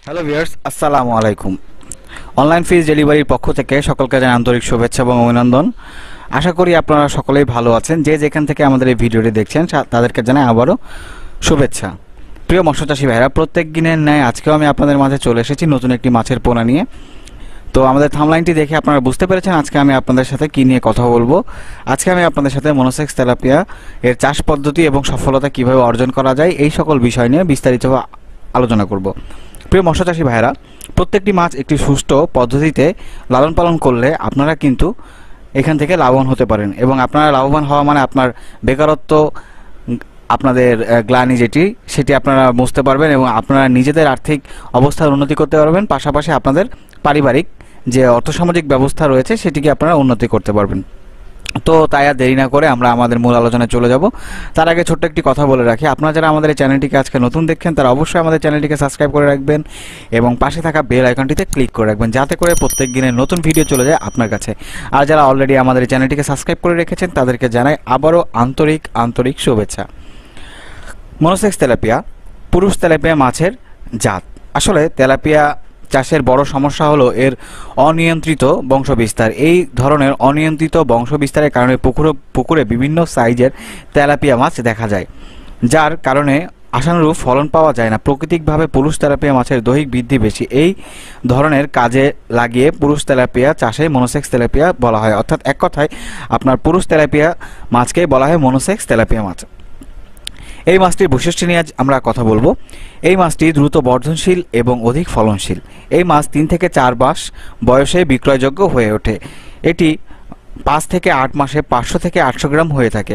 Hello viewers, আসসালামু আলাইকুম। Online ফিজ ডেলিভারির পক্ষ থেকে সকলকে জানাই আন্তরিক শুভেচ্ছা এবং অভিনন্দন। আশা করি আপনারা সকলেই ভালো আছেন। যে যেখান থেকে আমাদের এই ভিডিওটি দেখছেন তাদেরকে জানাই আবারও শুভেচ্ছা। প্রিয় মৎস্যচাষী ভাইরা, প্রত্যেক দিনের ন্যায় আজকেও আমি আপনাদের মাঝে চলে এসেছি নতুন একটি মাছের পোনা নিয়ে। তো আমাদের থামলাইনটি দেখে আপনারা বুঝতে পেরেছেন আজকে আমি আপনাদের সাথে কী নিয়ে কথা বলবো। আজকে আমি আপনাদের সাথে মনোসেক্স তেলাপিয়া এর চাষ পদ্ধতি এবং সফলতা কীভাবে অর্জন করা যায় এই সকল বিষয় নিয়ে বিস্তারিতভাবে আলোচনা করব। প্রিয় মৎস্যচাষী ভাইরা, প্রত্যেকটি মাছ একটি সুষ্ঠু পদ্ধতিতে লালন পালন করলে আপনারা কিন্তু এখান থেকে লাভবান হতে পারেন এবং আপনারা লাভবান হওয়া মানে আপনার বেকারত্ব, আপনাদের গ্লানি সেটি আপনারা বুঝতে পারবেন এবং আপনারা নিজেদের আর্থিক অবস্থার উন্নতি করতে পারবেন, পাশাপাশি আপনাদের পারিবারিক যে অর্থসামাজিক ব্যবস্থা রয়েছে সেটিকে আপনারা উন্নতি করতে পারবেন। তো তাই আর দেরি না করে আমরা আমাদের মূল আলোচনায় চলে যাব। তার আগে ছোট্ট একটি কথা বলে রাখি, আপনারা যারা আমাদের এই চ্যানেলটিকে আজকে নতুন দেখছেন তারা অবশ্যই আমাদের চ্যানেলটিকে সাবস্ক্রাইব করে রাখবেন এবং পাশে থাকা বেল আইকনটিতে ক্লিক করে রাখবেন, যাতে করে প্রত্যেক দিনের নতুন ভিডিও চলে যায় আপনার কাছে। আর যারা অলরেডি আমাদের এই চ্যানেলটিকে সাবস্ক্রাইব করে রেখেছেন তাদেরকে জানাই আবারও আন্তরিক শুভেচ্ছা। মনোসেক্স তেলাপিয়া পুরুষ তেলাপিয়া মাছের জাত। আসলে তেলাপিয়া চাষের বড় সমস্যা হলো এর অনিয়ন্ত্রিত বংশবিস্তার। এই ধরনের অনিয়ন্ত্রিত বংশবিস্তারের কারণে পুকুরে বিভিন্ন সাইজের তেলাপিয়া মাছ দেখা যায়, যার কারণে আশানুরূপ ফলন পাওয়া যায় না। প্রাকৃতিকভাবে পুরুষ তেলাপিয়া মাছের দৈহিক বৃদ্ধি বেশি। এই ধরনের কাজে লাগিয়ে পুরুষ তেলাপিয়া চাষে মনোসেক্স তেলাপিয়া বলা হয়। অর্থাৎ এক কথায় আপনার পুরুষ তেলাপিয়া মাছকেই বলা হয় মনোসেক্স তেলাপিয়া মাছ। এই মাছটির বৈশিষ্ট্য নিয়ে আজ আমরা কথা বলবো। এই মাছটি দ্রুত বর্ধনশীল এবং অধিক ফলনশীল। এই মাছ 3 থেকে 4 মাস বয়সে বিক্রয়যোগ্য হয়ে ওঠে। এটি 5 থেকে 8 মাসে 500 থেকে 800 গ্রাম হয়ে থাকে।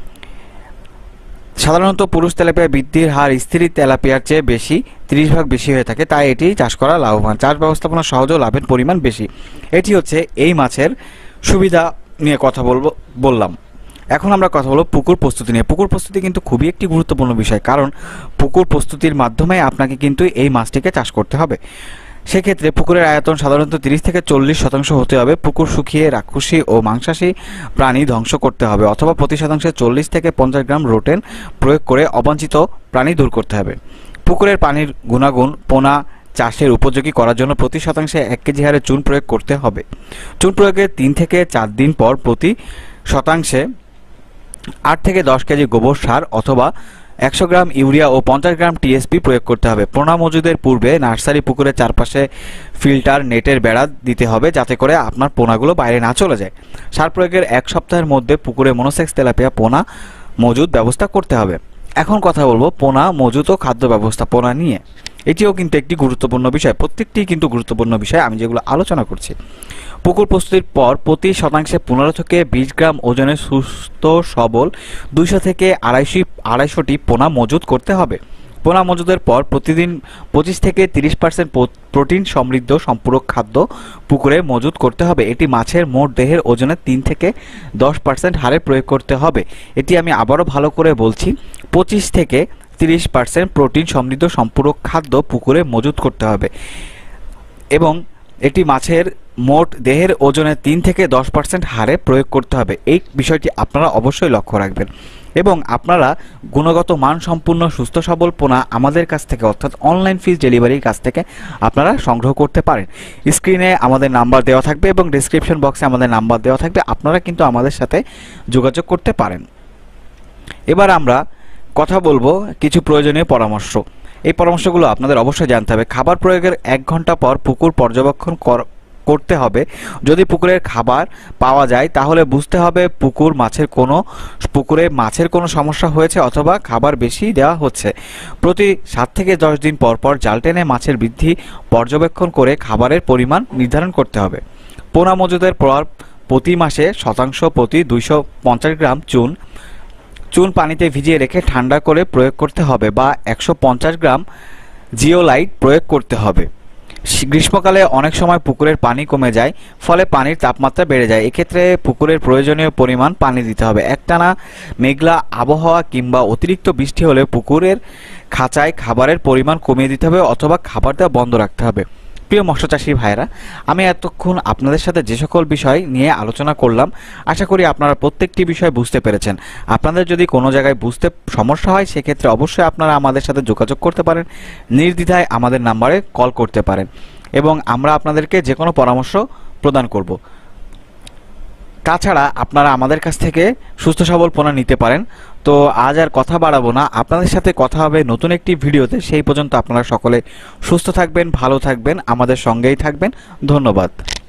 সাধারণত পুরুষ তেলাপিয়া বৃদ্ধির হার স্ত্রী তেলাপিয়ার চেয়ে বেশি, 30 ভাগ বেশি হয়ে থাকে, তাই এটি চাষ করা লাভবান। চাষ ব্যবস্থাপনা সহজ ও লাভের পরিমাণ বেশি। এটি হচ্ছে এই মাছের সুবিধা নিয়ে কথা বললাম। এখন আমরা কথা বলব পুকুর প্রস্তুতি নিয়ে। পুকুর প্রস্তুতি কিন্তু খুবই একটি গুরুত্বপূর্ণ বিষয়, কারণ পুকুর প্রস্তুতির মাধ্যমে আপনাকে কিন্তু এই মাছটিকে চাষ করতে হবে। সেক্ষেত্রে পুকুরের আয়তন সাধারণত 30 থেকে 40% হতে হবে। পুকুর শুকিয়ে রাক্ষসী ও মাংসাশী প্রাণী ধ্বংস করতে হবে, অথবা প্রতি শতাংশে 40 থেকে 50 গ্রাম রোটেন প্রয়োগ করে অবাঞ্ছিত প্রাণী দূর করতে হবে। পুকুরের পানির গুণাগুণ পোনা চাষের উপযোগী করার জন্য প্রতি শতাংশে 1 কেজি হারে চুন প্রয়োগ করতে হবে। চুন প্রয়োগের 3 থেকে 4 দিন পর প্রতি শতাংশে 8 থেকে 10 কেজি গোবর সার অথবা 100 গ্রাম ইউরিয়া ও 50 গ্রাম টিএসপি প্রয়োগ করতে হবে। পোনা মজুদের পূর্বে নার্সারি পুকুরের চারপাশে ফিল্টার নেটের বেড়া দিতে হবে, যাতে করে আপনার পোনাগুলো বাইরে না চলে যায়। সার প্রয়োগের 1 সপ্তাহের মধ্যে পুকুরে মনোসেক্স তেলাপিয়া পোনা মজুদ ব্যবস্থা করতে হবে। এখন কথা বলবো পোনা মজুদ ও খাদ্য ব্যবস্থাপনা নিয়ে। এটিও কিন্তু একটি গুরুত্বপূর্ণ বিষয়। প্রত্যেকটি কিন্তু গুরুত্বপূর্ণ বিষয় আমি যেগুলো আলোচনা করছি। পুকুর প্রস্তুতির পর প্রতি শতাংশে 15 থেকে 20 গ্রাম ওজনের সুস্থ সবল 200 থেকে 250টি পোনা মজুদ করতে হবে। পোনা মজুদের পর প্রতিদিন 25 থেকে 30% প্রোটিন সমৃদ্ধ সম্পূরক খাদ্য পুকুরে মজুদ করতে হবে। এটি মাছের মোট দেহের ওজনের 3 থেকে 10% হারে প্রয়োগ করতে হবে। এটি আমি আবারও ভালো করে বলছি, 25 থেকে 30% প্রোটিন সমৃদ্ধ সম্পূরক খাদ্য পুকুরে মজুদ করতে হবে এবং এটি মাছের মোট দেহের ওজনের 3 থেকে 10% হারে প্রয়োগ করতে হবে। এই বিষয়টি আপনারা অবশ্যই লক্ষ্য রাখবেন এবং আপনারা গুণগত মান সম্পূর্ণ সুস্থ সবল পোনা আমাদের কাছ থেকে, অর্থাৎ অনলাইন ফিজ ডেলিভারির কাছ থেকে আপনারা সংগ্রহ করতে পারেন। স্ক্রিনে আমাদের নাম্বার দেওয়া থাকবে এবং ডেসক্রিপশন বক্সে আমাদের নাম্বার দেওয়া থাকবে, আপনারা কিন্তু আমাদের সাথে যোগাযোগ করতে পারেন। এবার আমরা কথা বলবো কিছু প্রয়োজনীয় পরামর্শ। এই পরামর্শগুলো আপনাদের অবশ্যই জানতে হবে। খাবার প্রয়োগের 1 ঘন্টা পর পুকুর পর্যবেক্ষণ করতে হবে। যদি পুকুরের খাবার পাওয়া যায় তাহলে বুঝতে হবে পুকুরে মাছের কোনো সমস্যা হয়েছে অথবা খাবার বেশি দেওয়া হচ্ছে। প্রতি 7 থেকে 10 দিন পর পর জাল টেনে মাছের বৃদ্ধি পর্যবেক্ষণ করে খাবারের পরিমাণ নির্ধারণ করতে হবে। পোনা মজুদের পর প্রতি মাসে শতাংশ প্রতি 250 গ্রাম চুন পানিতে ভিজিয়ে রেখে ঠান্ডা করে প্রয়োগ করতে হবে বা 150 গ্রাম জিওলাইট প্রয়োগ করতে হবে। গ্রীষ্মকালে অনেক সময় পুকুরের পানি কমে যায়, ফলে পানির তাপমাত্রা বেড়ে যায়। এক্ষেত্রে পুকুরের প্রয়োজনীয় পরিমাণ পানি দিতে হবে। একটানা মেঘলা আবহাওয়া কিংবা অতিরিক্ত বৃষ্টি হলে পুকুরের খাঁচায় খাবারের পরিমাণ কমিয়ে দিতে হবে অথবা খাবার দেওয়া বন্ধ রাখতে হবে। প্রিয় মৎস্য চাষী ভাইরা, আমি এতক্ষণ আপনাদের সাথে যে সকল বিষয় নিয়ে আলোচনা করলাম, আশা করি আপনারা প্রত্যেকটি বিষয় বুঝতে পেরেছেন। আপনাদের যদি কোনো জায়গায় বুঝতে সমস্যা হয় সেক্ষেত্রে অবশ্যই আপনারা আমাদের সাথে যোগাযোগ করতে পারেন, নির্দ্বিধায় আমাদের নাম্বারে কল করতে পারেন এবং আমরা আপনাদেরকে যে কোনো পরামর্শ প্রদান করব। তাছাড়া আপনারা আমাদের কাছ থেকে সুস্থ সবল পোনা নিতে পারেন। তো আজ আর কথা বাড়াবো না, আপনাদের সাথে কথা হবে নতুন একটি ভিডিওতে। সেই পর্যন্ত আপনারা সকলে সুস্থ থাকবেন, ভালো থাকবেন, আমাদের সঙ্গেই থাকবেন। ধন্যবাদ।